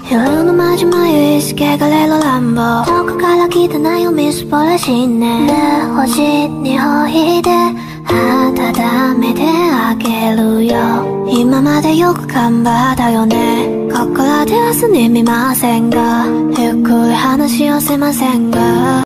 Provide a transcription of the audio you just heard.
夜の마지막意識がレロ乱暴どこから来たないをみすぼらしね星にほいで温めてあげるよ今までよく頑張ったよねここらではすに見ませんがゆっくり話をせませんが